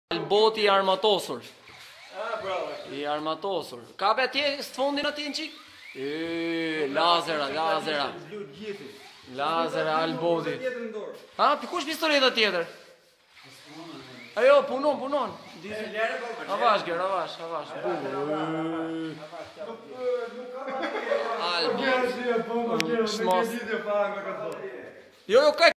Alboti I armatosur. I armatosur. Ka be atje sfondin atje në qik? Lazera. Lazera Alboti. Ha, kush pistoleta tjetër? Ajo, punon. Avash, Alboti. Jo,